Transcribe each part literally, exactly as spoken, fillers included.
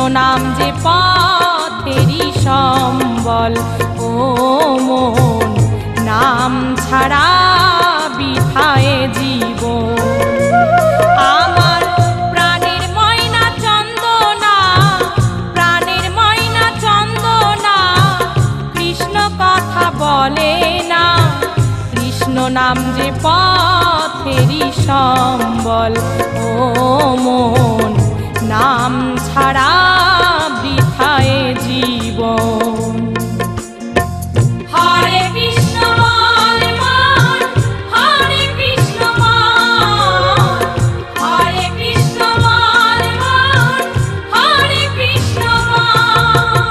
নাম যে পথেরই সম্বল, ও মন নাম ছাড়া বৃথায় জীবন। আমার প্রাণের ময়না চন্দনা, প্রাণের ময়না চন্দনা, কৃষ্ণ কথা বলে না। কৃষ্ণ নাম যে পথেরই সম্বল, ও মন নাম ছাড়া বৃথায় জীবন। হরে কৃষ্ণ বল মন, হরে কৃষ্ণ বল, হরে কৃষ্ণ বল মন, হরে কৃষ্ণ বল।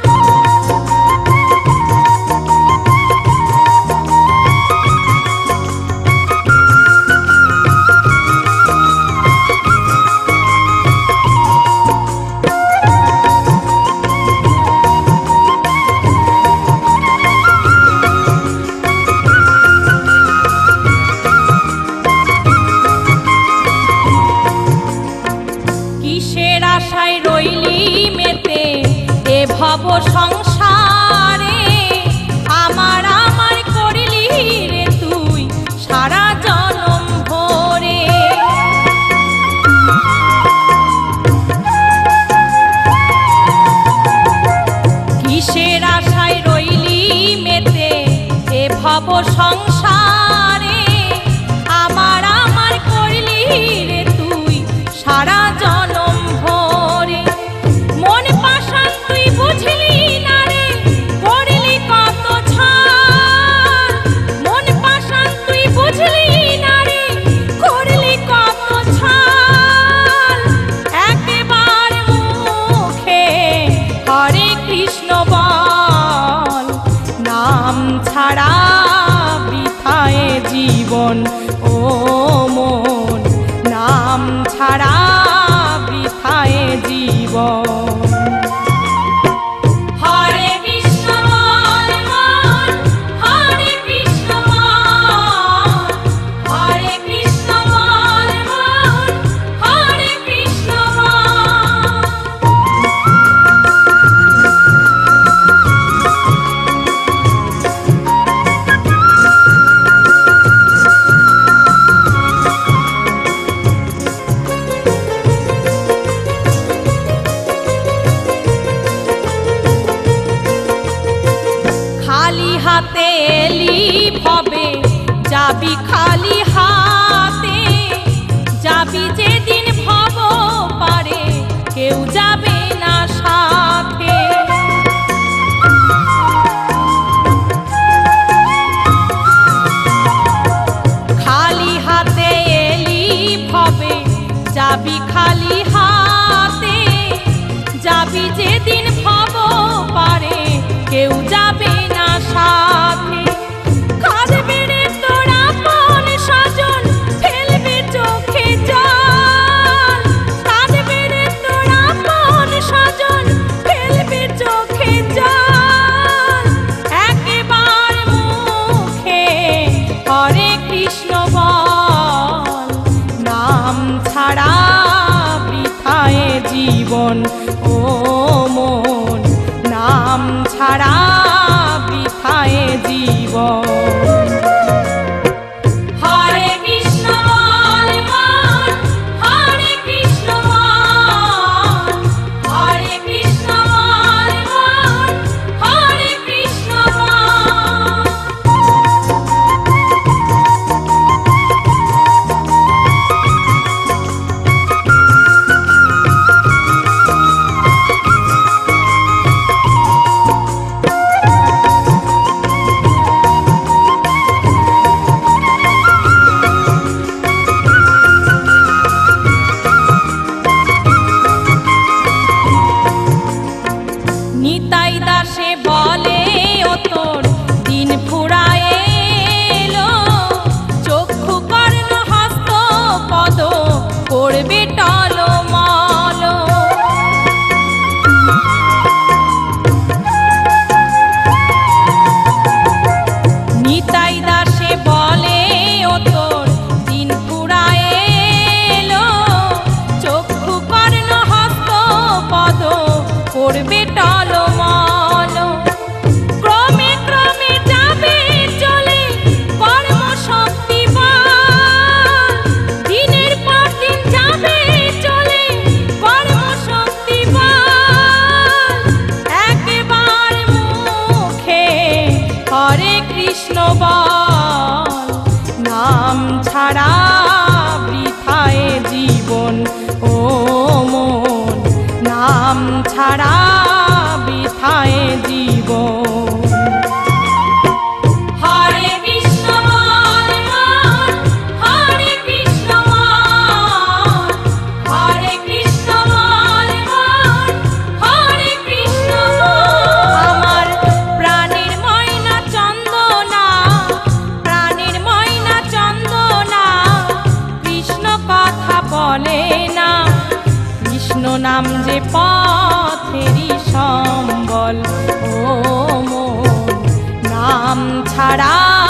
কিসের আশায় রইলি মেতে এ ভব সংসারে, আমার আমার করলি রে তুই সারা জনম ভরে। কিসের আশায় রইলি মেতে এ ভব সংসারে, আমার আমার করলি রে তুই সারা জনম ভরে। মন পাশান তুই বুঝলি না রে, করলি কত ছাল। মন পাশান তুই বুঝলি না রে, করলি কত ছাল। একবার মুখে হরে কৃষ্ণ বল, নাম ছাড়া বৃথায় জীবন, ও মন নাম ছাড়া বৃথায় জীবন। হরে কৃষ্ণ বল মন, হরে কৃষ্ণ বল, হরে কৃষ্ণ বল মন, হরে কৃষ্ণ বল। খালি হাতে এলি ভবে, যাবি খালি হাতে। যাবি যেদিন ভব পারে, কেউ যাবে না সাথে। খালি হাতে এলি ভবে, যাবি খালি হাতে। যাবি যেদিন ভব পারে, কেউ যাবে না সাথে। কাঁদবে রে তোর আপন স্বজন, ফেলবে চোখে জল। কাঁদবে রে তোর আপন স্বজন, ফেলবে চোখে জল। একবার মুখে হরে কৃষ্ণ বল, নাম ছাড়া বৃথায় জীবন, ও মন নাম ছাড়া বৃথায় জীবন। হরে কৃষ্ণ বল মন, হরে কৃষ্ণ বল, হরে কৃষ্ণ বল মন, হরে কৃষ্ণ বল। করবে টলমল। ক্রমে ক্রমে যাবে চলে কর্মশক্তি বল, দিনের পর দিন যাবে চলে কর্মশক্তি বল। একবার মুখে হরে কৃষ্ণ বল, নাম ছাড়া বৃথায় জীবন ও মন, নাম ছাড়া বৃথায় জীবন। হরে কৃষ্ণ বল মন, হরে কৃষ্ণ বল, হরে কৃষ্ণ বল মন, হরে কৃষ্ণ বল। আমার প্রাণের ময়না চন্দনা, প্রাণের ময়না চন্দনা, কৃষ্ণ কথা বলে না। কৃষ্ণ নাম যে পথেরই সম্বল ও মন, নাম ছাড়া